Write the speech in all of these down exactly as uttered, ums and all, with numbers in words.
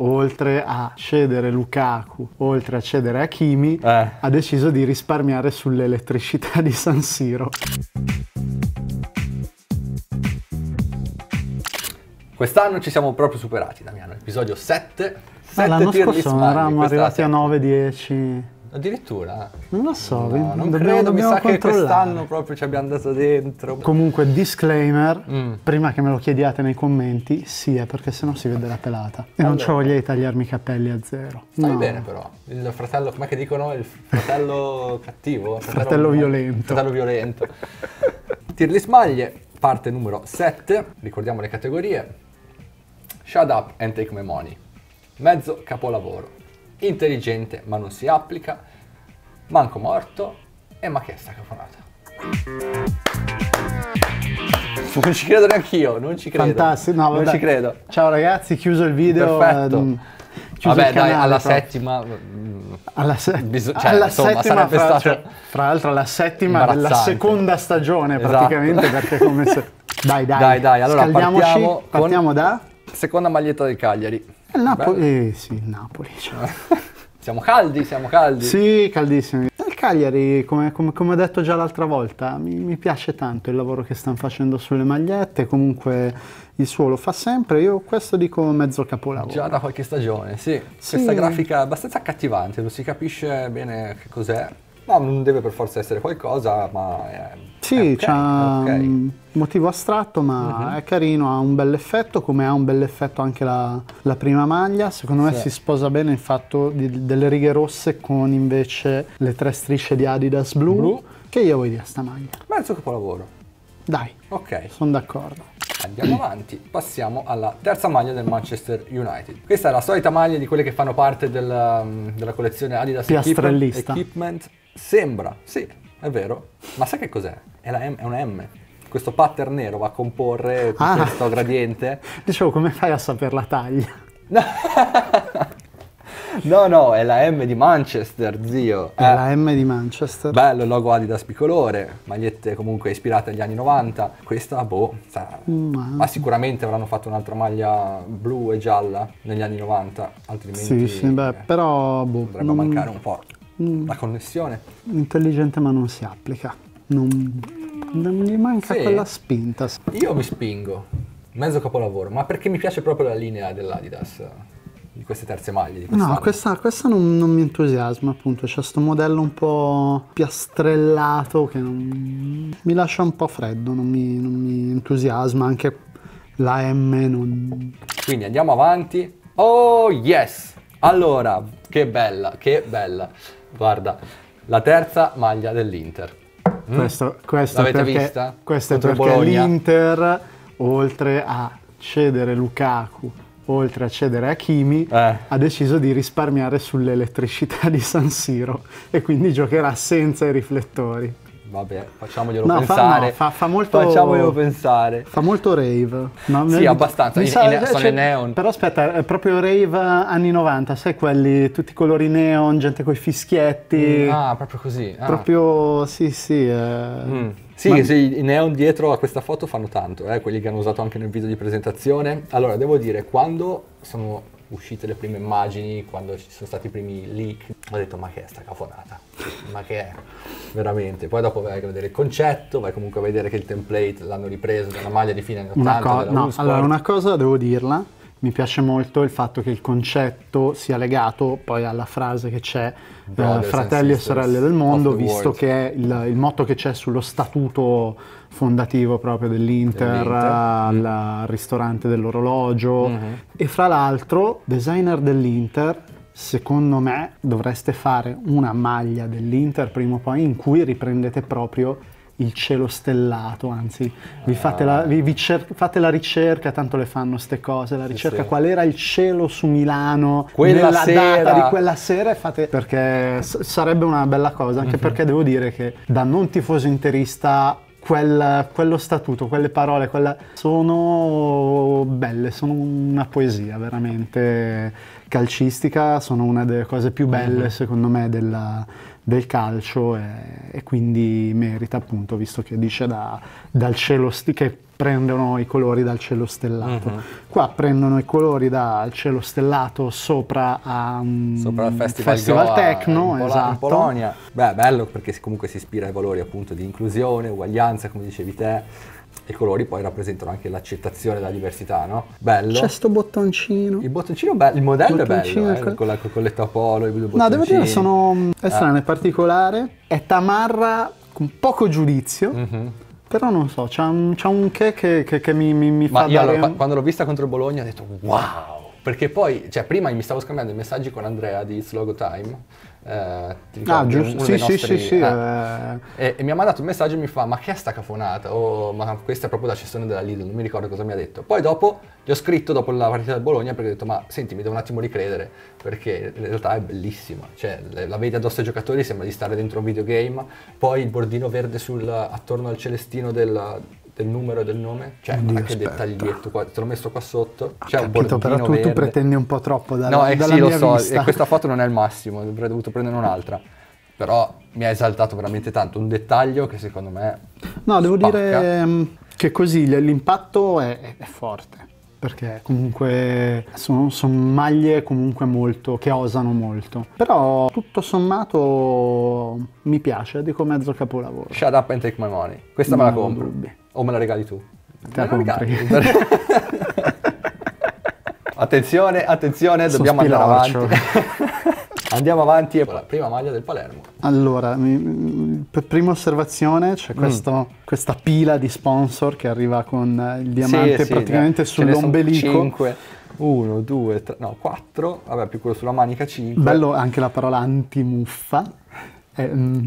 oltre a cedere Lukaku, oltre a cedere Hakimi, eh. ha deciso di risparmiare sull'elettricità di San Siro. Quest'anno ci siamo proprio superati, Damiano. Episodio sette. Ma l'anno tier scorso list non maglie, eravamo questa arrivati è a la nove dieci. Addirittura? Non lo so, No, dobbiamo, non credo, mi dobbiamo sa che controllare. quest'anno proprio ci abbiamo dato dentro. Comunque, disclaimer, Mm. prima che me lo chiediate nei commenti, sì, è perché sennò si vede la pelata. E non Allora. c'ho voglia di tagliarmi i capelli a zero. Stai No. bene però. Il fratello, com'è che dicono? Il fratello cattivo? Il Fratello violento. Fratello violento. Tier list maglie, parte numero sette. Ricordiamo le categorie. Shut up and take my money. Mezzo capolavoro. Intelligente ma non si applica. Manco morto. E ma che è sta cafonata? Non ci credo neanch'io, non ci credo. Fantastico, no, non vabbè. ci credo. Ciao ragazzi, chiuso il video. Perfetto. ehm, chiuso Vabbè il dai, canale, alla proprio. settima... mm, Alla, se- Biso- cioè, alla insomma, settima, sarebbe fra, stato cioè, fra l'altro la settima della imbarazzante. seconda stagione Esatto. praticamente, perché come se... Dai, dai, Dai, dai, allora scaldiamoci, partiamo con- partiamo da... Seconda maglietta del Cagliari. Il Napoli, eh, sì, il Napoli. Cioè. Siamo caldi, siamo caldi. Sì, caldissimi. Il Cagliari, come, come- come ho detto già l'altra volta, mi, mi piace tanto il lavoro che stanno facendo sulle magliette, comunque il suo lo fa sempre, io questo dico mezzo capolavoro. Già da qualche stagione, sì. Sì. Questa grafica è abbastanza accattivante, non si capisce bene che cos'è. No, non deve per forza essere qualcosa, ma è, Sì, è ok, c'ha è ok. un motivo astratto, ma Mhm. è carino, ha un bel effetto, come ha un bel effetto anche la, la prima maglia. Secondo me Sì. si sposa bene il fatto di- delle righe rosse con invece le tre strisce di Adidas blu. Blu. Che io vuoi dire a sta maglia? Mezzo capolavoro. Dai, Ok, sono d'accordo. andiamo avanti. Passiamo alla terza maglia del Manchester United. Questa è la solita maglia di quelle che fanno parte della, della collezione Adidas Piastrellista. Equipment. Sembra, sì, è vero. Ma sai che cos'è? È, la M, è una M. Questo pattern nero va a comporre tutto Ah. questo gradiente. Dicevo, come fai a sapere la taglia? No, no, è la M di Manchester, zio. È Eh, la M di Manchester. Bello il logo Adidas bicolore, magliette comunque ispirate agli anni novanta. Questa, boh, sa- Ma- ma sicuramente avranno fatto un'altra maglia blu e gialla negli anni novanta, altrimenti Sì, sì, beh, eh, però boh, dovrebbe non- mancare un po' Mm. la connessione. intelligente ma non si applica. Non, non gli manca Sì. quella spinta. Io mi spingo, mezzo capolavoro, ma perché mi piace proprio la linea dell'Adidas, di queste terze maglie di quest'anno. No, questa, questa non, non mi entusiasma, appunto. C'è sto modello un po' piastrellato che non, mi lascia un po' freddo, non mi, non mi entusiasma. Anche la M non... Quindi andiamo avanti. Oh yes! Allora, che bella, che bella. Guarda, la terza maglia dell'Inter. Mm? Questo, questo L'avete perché, vista? questo è Contro perché Bologna. l'Inter, oltre a cedere Lukaku, oltre a cedere Hakimi, Eh. ha deciso di risparmiare sull'elettricità di San Siro e quindi giocherà senza i riflettori. Vabbè, facciamoglielo No, fa- pensare. no, fa- fa molto- Facciamoglielo pensare. Fa molto rave. No, Sì, mi- abbastanza. mi I- sa- i ne- cioè, sono i neon. Però aspetta, è proprio rave anni novanta, sai quelli, tutti i colori neon, gente coi fischietti. Ah, proprio così. Ah. Proprio, sì, sì. eh. Mm. Sì, Ma- sì, i neon dietro a questa foto fanno tanto, eh, quelli che hanno usato anche nel video di presentazione. Allora, devo dire, quando sono uscite le prime immagini, quando ci sono stati i primi leak, ho detto ma che è sta cafonata? Ma che è? Veramente. Poi dopo vai a vedere il concetto, vai comunque a vedere che il template l'hanno ripreso da una maglia di fine anni Una, ottanta co- della no, Usport. allora, una cosa devo dirla, mi piace molto il fatto che il concetto sia legato poi alla frase che c'è eh, Brothers fratelli and e sorelle sisters del mondo, of the visto world. che è il, il motto che c'è sullo statuto fondativo proprio dell'Inter, Dell'Inter. al, al ristorante dell'orologio. Mhm. E fra l'altro, designer dell'Inter, secondo me dovreste fare una maglia dell'Inter prima o poi in cui riprendete proprio il cielo stellato, anzi vi fate la, vi- vi cer- fate la ricerca, tanto le fanno ste cose, la ricerca sì. qual era il cielo su Milano Quella nella sera. data di quella sera e fate, perché s- sarebbe una bella cosa, anche perché devo dire che da non tifoso interista quel- quello statuto, quelle parole, quella- sono belle, sono una poesia veramente calcistica, sono una delle cose più belle Mm-hmm. secondo me della- del calcio e, e quindi merita appunto, visto che dice da- dal cielo st- che prendono i colori dal cielo stellato. Mhm. Qua prendono i colori dal cielo stellato sopra a un Sopra il Festival, Goa, Tecno, in, Pola- esatto. in Polonia. Beh, bello perché comunque si ispira ai valori appunto di inclusione, uguaglianza, come dicevi te. I colori poi rappresentano anche l'accettazione della diversità, no? Bello. C'è sto bottoncino. Il bottoncino, bello, il modello è Bottoncino, bello, eh, ecco. con la colletto a polo, i due No, bottoncini. devo dire sono è Ah. strano, è particolare, è tamarra con poco giudizio, Mhm. però non so, c'ha un, c'ha un che che, che, che mi, mi, mi Ma fa io dare... allora, qua- quando l'ho vista contro il Bologna ho detto wow, perché poi, cioè prima mi stavo scambiando i messaggi con Andrea di It's Logo Time, eh, ti ricordi? Ah, giusto, Uno sì, dei sì, nostri- sì, sì, eh. eh, E, e mi ha mandato un messaggio e mi fa, ma che è sta cafonata? Oh, ma questa è proprio la cessione della Lidl, non mi ricordo cosa mi ha detto. Poi dopo, gli ho scritto dopo la partita del Bologna perché ho detto, ma senti, mi devo un attimo ricredere, perché in realtà è bellissima. Cioè, le- la vedi addosso ai giocatori, sembra di stare dentro un videogame, poi il bordino verde sul, attorno al celestino del, del numero e del nome, cioè Oddio, guarda che aspetta. dettaglietto, qua, te l'ho messo qua sotto, ho c'è un capito, però bordino tu, tu verde. pretendi un po' troppo dalla, No, eh, dalla sì, lo mia so, vista. e questa foto non è il massimo, avrei dovuto prendere un'altra. Però mi ha esaltato veramente tanto, un dettaglio che secondo me No, devo spacca. dire mm, che così l- l'impatto è, è forte, perché comunque sono, sono maglie comunque molto, che osano molto. Però tutto sommato mi piace, dico mezzo capolavoro. Shut up and take my money. Questa me la Non ho compro. dubbi. O me la regali tu? Te la Me compri. regali. Attenzione, attenzione, Sono dobbiamo andare spilorcio. avanti. Andiamo avanti con la prima maglia del Palermo. Allora, mi- per prima osservazione c'è questo- questa pila di sponsor che arriva con eh, il diamante Sì, sì, praticamente ne- ce ne sono sull'ombelico. cinque. Uno, due, tre, no, quattro. Vabbè, più quello sulla manica, cinque. Bello anche la parola antimuffa. Eh, mm,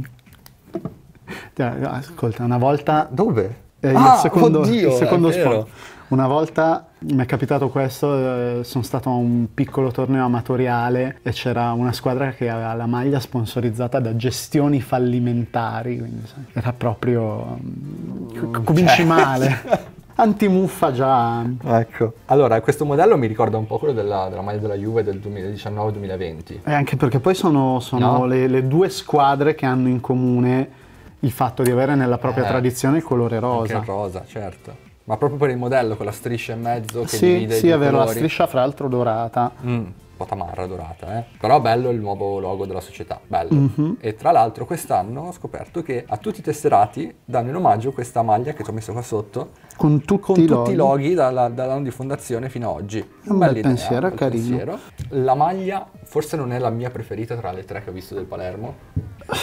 cioè, ascolta, una volta Dove? eh, il Ah, secondo, oddio, il secondo è vero. sponsor. Una volta mi è capitato questo, eh, sono stato a un piccolo torneo amatoriale e c'era una squadra che aveva la maglia sponsorizzata da Gestioni Fallimentari, quindi sai, era proprio... mm, cominci cioè. male. Antimuffa già... Ecco. Allora, questo modello mi ricorda un po' quello della, della maglia della Juve del duemiladiciannove duemilaventi. E anche perché poi sono, sono No. le, le due squadre che hanno in comune il fatto di avere nella propria Eh, tradizione il colore Anche rosa. il rosa, certo. Ma proprio per il modello, con la striscia in mezzo che Sì, divide i sì, due è vero, la colori. striscia fra l'altro dorata. Mm, un po' tamarra dorata, eh. Però bello il nuovo logo della società, bello. Mhm. E tra l'altro quest'anno ho scoperto che a tutti i tesserati danno in omaggio questa maglia che ti ho messo qua sotto, Con tutti, con i, tutti i loghi. loghi dalla- dall'anno di fondazione fino ad oggi. un Bella bel idea, pensiero, un bel carino. pensiero. La maglia forse non è la mia preferita tra le tre che ho visto del Palermo.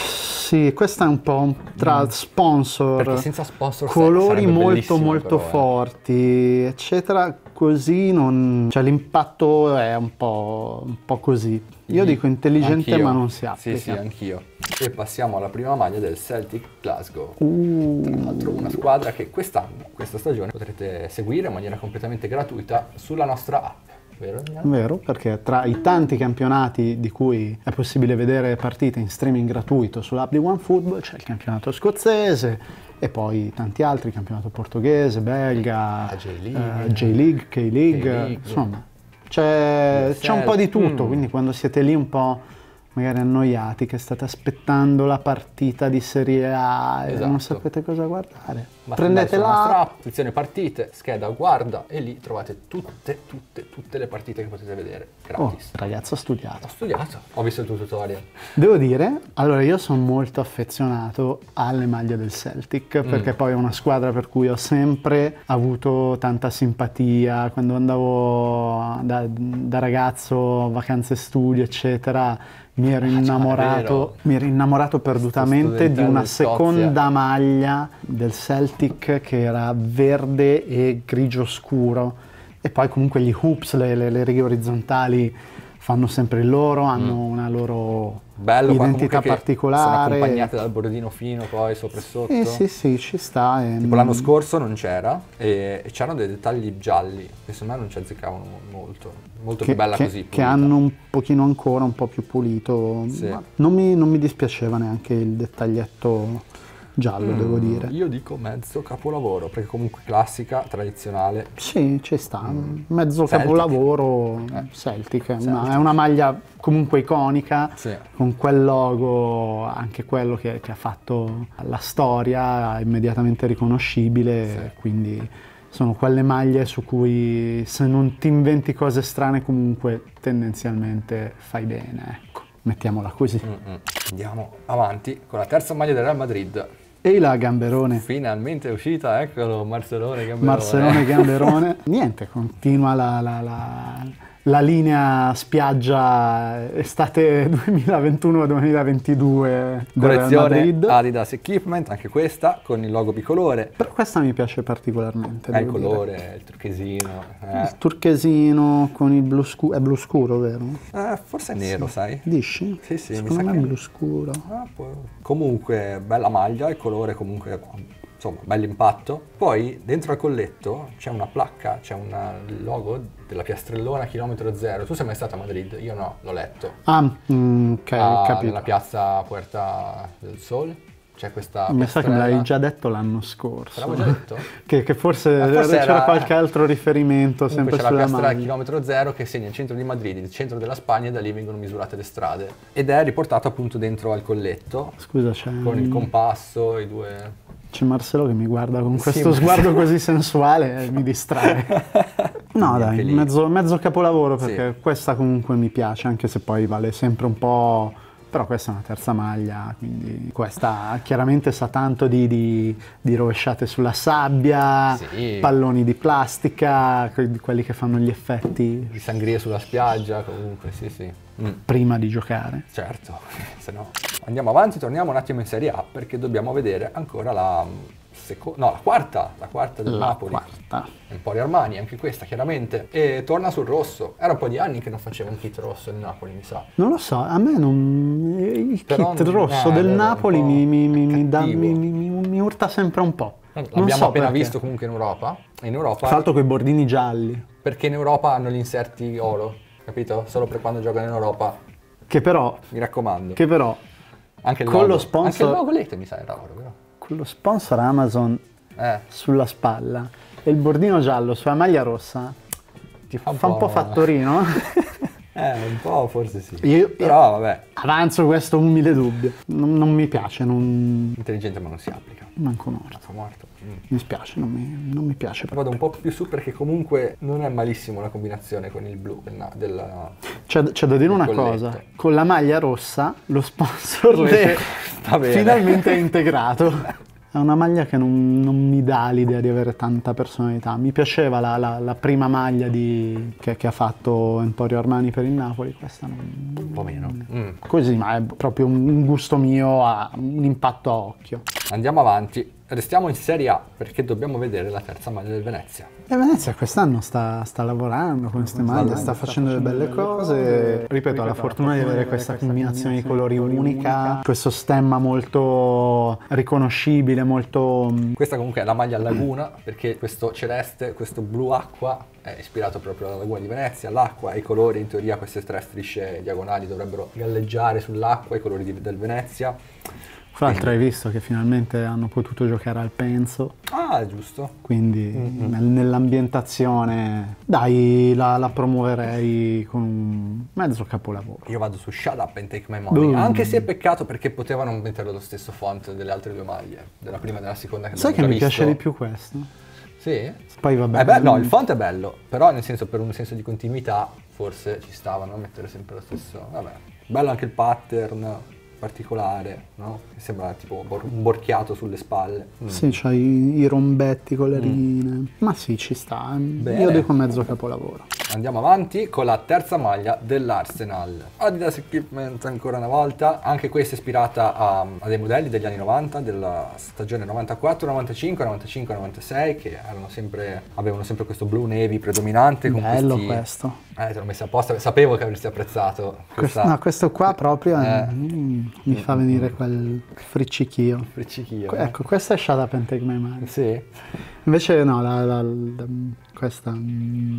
Sì, questa è un po' tra sponsor, Mm. Perché senza sponsor sa- colori sarebbe molto bellissimo, molto però, eh. forti, eccetera, così non... cioè l'impatto è un po', un po' così. Io Mm. dico intelligente Anch'io. ma non si applica. Sì, sì, anch'io. E passiamo alla prima maglia del Celtic Glasgow. Uh, Tra l'altro una squadra che quest'anno, questa stagione, potrete seguire in maniera completamente gratuita sulla nostra app. Vero? Daniele? vero, perché tra i tanti campionati di cui è possibile vedere partite in streaming gratuito sull'app di OneFootball c'è il campionato scozzese e poi tanti altri, campionato portoghese, belga, La J-League. eh, J-League, K-League, K-League. insomma c'è, c'è un po' di tutto, Mm. quindi quando siete lì un po' magari annoiati che state aspettando la partita di Serie A e Esatto. non sapete cosa guardare, Basta andare prendete sulla nostra la app, sezione partite, scheda guarda e lì trovate tutte, tutte, tutte le partite che potete vedere Oh, gratis. ragazzo, ho studiato. Ho studiato, ho visto il tuo tutorial. Devo dire, allora io sono molto affezionato alle maglie del Celtic Mm. perché poi è una squadra per cui ho sempre avuto tanta simpatia. Quando andavo da, da ragazzo, vacanze studio, eccetera, mi ero Ah, già, è innamorato, vero. mi ero innamorato perdutamente di studentello una in Scozia. seconda maglia del Celtic che era verde e grigio scuro. E poi comunque gli hoops, le, le- le righe orizzontali fanno sempre il loro, hanno una loro Bello qua identità comunque che sono particolare. accompagnate dal bordino fino poi sopra e sotto. Eh sì, sì, ci sta. e- Tipo l'anno scorso non c'era e, e c'erano dei dettagli gialli che secondo me non ci azzeccavano molto, molto che, più bella che- così. che pulita. hanno un pochino ancora un po' più pulito. Sì. Ma non mi, non mi dispiaceva neanche il dettaglietto giallo, Mm, devo dire. Io dico mezzo capolavoro, perché comunque classica, tradizionale. Sì, ci sta, mezzo Celtic. capolavoro Eh. Celtic, è una, Celtic. è una maglia comunque iconica, Sì. con quel logo, anche quello che, che ha fatto la storia, immediatamente riconoscibile, Sì. quindi sono quelle maglie su cui se non ti inventi cose strane comunque tendenzialmente fai bene, ecco, mettiamola così. Mm-mm. Andiamo avanti con la terza maglia del Real Madrid. E la Gamberone. Finalmente è uscita, eccolo, Marcelone Gamberone. Marcelone Gamberone. Niente, continua la, la, la, la linea spiaggia estate duemilaventuno-duemilaventidue del Real Collezione Madrid. Adidas Equipment, anche questa, con il logo bicolore. Però questa mi piace particolarmente. È il devo dire. colore, il turchesino. Eh. Il turchesino con il blu scuro. È blu scuro, vero? Eh, forse è nero, sai? Dici? Sì, sì, mi Secondo sa me è che- blu scuro. Ah, può- Comunque, bella maglia, il colore comunque, insomma, bell'impatto. Poi, dentro al colletto c'è una placca, c'è una- il logo della piastrellona chilometro zero. Tu sei mai stata a Madrid? Io no, l'ho letto. Ah, mm, ok, Ah, capito. nella piazza Puerta del Sol c'è questa Mi sa che me l'hai piastrella. già detto l'anno scorso. Te l'avevo già detto? Che, che forse, Ah, forse c'era era- qualche altro riferimento Comunque sempre c'è la sulla piastra maglia. chilometro zero che segna il centro di Madrid, il centro della Spagna, e da lì vengono misurate le strade. Ed è riportato appunto dentro al colletto, Scusa, c'è, con il compasso, i due... c'è Marcello che mi guarda con Sì, questo ma- sguardo così sensuale e mi distrae. No Quindi dai, anche lì- mezzo, mezzo capolavoro, Sì. perché questa comunque mi piace, anche se poi vale sempre un po'... Però questa è una terza maglia, quindi questa chiaramente sa tanto di, di- di rovesciate sulla sabbia, Sì. palloni di plastica, que- di quelli che fanno gli effetti di sangria sulla spiaggia, comunque, sì, sì. Mm, prima di giocare. certo, se no. Andiamo avanti, torniamo un attimo in Serie A perché dobbiamo vedere ancora la seco- no, la quarta, la quarta del La Napoli. quarta. Emporio Armani, anche questa chiaramente, e torna sul rosso. Era un po' di anni che non faceva un kit rosso il Napoli, mi sa. Non lo so, a me non... il Però kit non- rosso eh, del vero, Napoli un po' mi, mi- mi- mi dà- cattivo. mi- mi- mi- mi urta sempre un po'. Non L'abbiamo so appena perché. visto comunque in Europa. In Europa, Tra l'altro con i bordini gialli, perché in Europa hanno gli inserti oro, capito? Solo per quando giocano in Europa, che però, mi raccomando. che però Anche il con logo. lo sponsor- Anche il logo Lete mi sa era oro, vero? con lo sponsor Amazon Eh, sulla spalla e il bordino giallo sulla maglia rossa ti fa un fa un po' fattorino. Eh, un po' forse sì. Io- Però vabbè, Avanzo questo umile dubbio. Non, non mi piace, non... intelligente ma non si applica. manco morto. Sta morto. Mm. Mi spiace, non mi, non mi piace. Vado un po' più su perché comunque non è malissimo la combinazione con il blu del, na- del- C'è, c'è da dire Il una colletto. cosa, con la maglia rossa lo sponsor Lete Sta bene. finalmente è integrato. È una maglia che non, non mi dà l'idea di avere tanta personalità. Mi piaceva la, la- la prima maglia di- che, che ha fatto Emporio Armani per il Napoli, questa non... un po' meno. Mm. Così, ma è proprio un un gusto mio, ha un impatto a occhio. Andiamo avanti. Restiamo in Serie A perché dobbiamo vedere la terza maglia del Venezia. E Venezia quest'anno sta, sta lavorando con queste maglie, sta facendo delle belle cose. Ripeto, ha la fortuna di avere questa combinazione di colori unica, questo stemma molto riconoscibile, molto... Questa comunque è la maglia Laguna perché questo celeste, questo blu acqua è ispirato proprio alla Laguna di Venezia, l'acqua e i colori, in teoria queste tre strisce diagonali dovrebbero galleggiare sull'acqua, i colori di- del Venezia. Fra l'altro hai visto che finalmente hanno potuto giocare al Penso, Ah, giusto. quindi nel- nell'ambientazione, dai, la, la promuoverei con un mezzo capolavoro. Io vado su Shut Up and Take My Money, Boom. anche se è peccato perché potevano metterlo lo stesso font delle altre due maglie, della prima e della seconda che Sai che abbiamo mi già piace visto. di più questo? Sì? Poi vabbè. Eh beh, no, il font è bello, però nel senso per un senso di continuità forse ci stavano a mettere sempre lo stesso. Vabbè, bello anche il pattern particolare, no? Che sembra tipo bor- un borchiato sulle spalle. Mm. Sì, c'hai i rombetti con le righe. Ma sì, ci sta. Bene. Io dico mezzo capolavoro. Andiamo avanti con la terza maglia dell'Arsenal. Adidas Equipment ancora una volta, anche questa ispirata a, a dei modelli degli anni novanta, della stagione novantaquattro novantacinque, novantacinque novantasei, che erano sempre, avevano sempre questo blu navy predominante. Con Bello questi, questo. Eh, te l'ho messo apposta, sapevo che avresti apprezzato Questo, questa no, questo qua proprio Eh. mm, mi fa venire quel friccichio. friccichio. Que- eh. Ecco, questa è Shut Up and Take My Money. Sì. Invece no, la, la- la- questa... mm,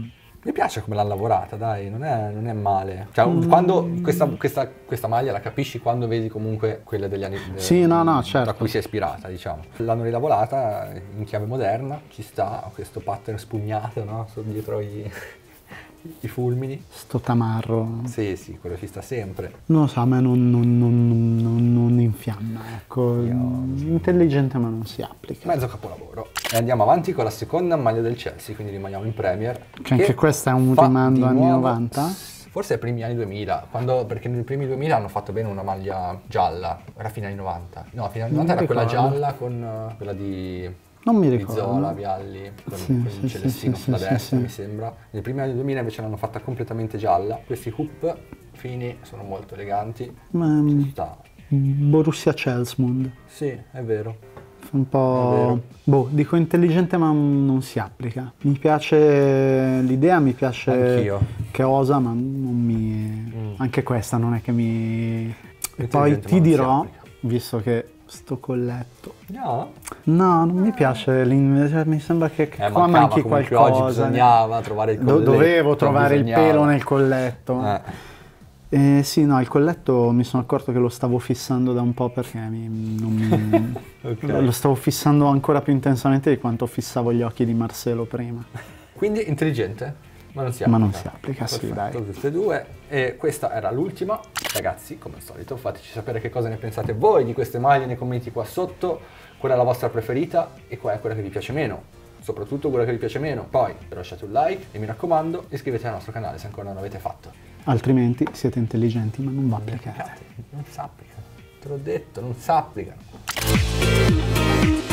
Mi piace come l'hanno lavorata, dai, non è, non è male. Cioè, Mm. quando questa, questa, questa maglia la capisci quando vedi comunque quelle degli anni Sì, no, no, certo. da cui si è ispirata, diciamo. L'hanno rilavorata in chiave moderna, ci sta questo pattern spugnato, no? Sono dietro i, i fulmini. Sto tamarro. Sì, sì, quello ci sta sempre. Non lo so, a me non, non, non, non, non infiamma, ecco. Io- Intelligente ma non si applica. Mezzo capolavoro. E andiamo avanti con la seconda maglia del Chelsea, quindi rimaniamo in Premier. Che anche questa è un fa rimando di anni nuovo- novanta? Forse ai primi anni duemila, quando, perché nei primi duemila hanno fatto bene una maglia gialla, era fine anni novanta. No, fine anni Non novanta mi era quella ricordo. gialla con uh, quella di, Non mi di ricordo. Zola, Vialli, con, Sì, con sì, il sì, celestino sì, sulla sì, destra, sì. mi sembra. Nei primi anni duemila invece l'hanno fatta completamente gialla. Questi hoop fini sono molto eleganti. Ma, Ci mm, sta. Borussia Chelsmund. Sì, è vero. Un È po'... vero. Boh, dico intelligente ma non si applica. Mi piace l'idea, mi piace Anch'io. che osa, ma non mi... Mm. Anche questa non è che mi... E Intelligente, poi ma ti non si dirò, applica. visto che sto colletto... No? No, non mi piace, l'in- cioè, mi sembra che Eh, qua mancava manchi comunque qualcosa. oggi, bisognava trovare il Do- colletto. dovevo trovare il bisognava. pelo nel colletto. Eh. Eh, sì, no, il colletto mi sono accorto che lo stavo fissando da un po' perché mi- non mi- Ok. lo stavo fissando ancora più intensamente di quanto fissavo gli occhi di Marcelo prima. Quindi intelligente, ma non si Ma applica. non si applica, sì, Perfetto, dai. tutte e due. E questa era l'ultima. Ragazzi, come al solito, fateci sapere che cosa ne pensate voi di queste maglie nei commenti qua sotto. Qual è la vostra preferita e qual è quella che vi piace meno. Soprattutto quella che vi piace meno. Poi lasciate un like e mi raccomando iscrivetevi al nostro canale se ancora non l'avete fatto. Altrimenti siete intelligenti, ma non va applicate. Non si applica. Te l'ho detto, non si applicano.